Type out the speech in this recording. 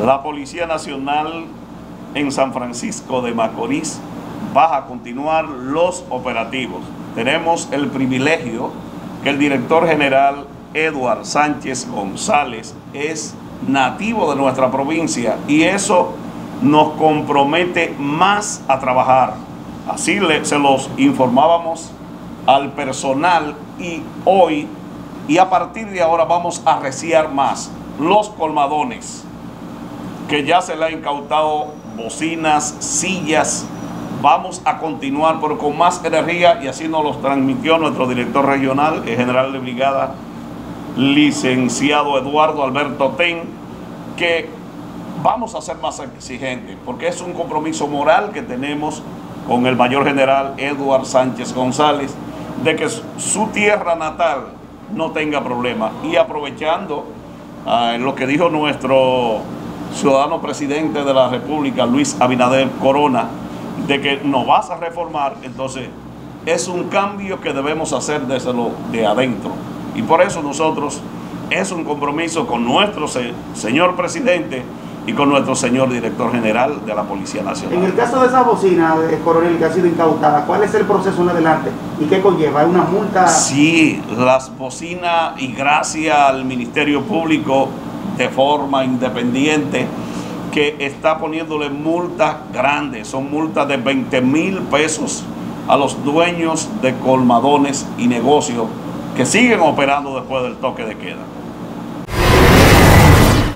La Policía Nacional en San Francisco de Macorís va a continuar los operativos. Tenemos el privilegio que el director general Eduard Sánchez González es nativo de nuestra provincia y eso nos compromete más a trabajar. Así se los informábamos al personal y hoy y a partir de ahora vamos a reciar más los colmadones, que ya se le han incautado bocinas, sillas. Vamos a continuar pero con más energía y así nos los transmitió nuestro director regional, el general de brigada, licenciado Eduardo Alberto Ten, que vamos a ser más exigentes porque es un compromiso moral que tenemos con el mayor general Eduard Sánchez González de que su tierra natal no tenga problemas. Y aprovechando lo que dijo nuestro ciudadano presidente de la República, Luis Abinader Corona, de que nos vas a reformar, entonces es un cambio que debemos hacer desde lo de adentro. Y por eso nosotros es un compromiso con nuestro señor presidente y con nuestro señor director general de la Policía Nacional. En el caso de esa bocina, coronel, que ha sido incautada, ¿cuál es el proceso en adelante y qué conlleva? ¿Es una multa? Sí, las bocinas, y gracias al Ministerio Público de forma independiente, que está poniéndole multas grandes, son multas de 20,000 pesos a los dueños de colmadones y negocios que siguen operando después del toque de queda.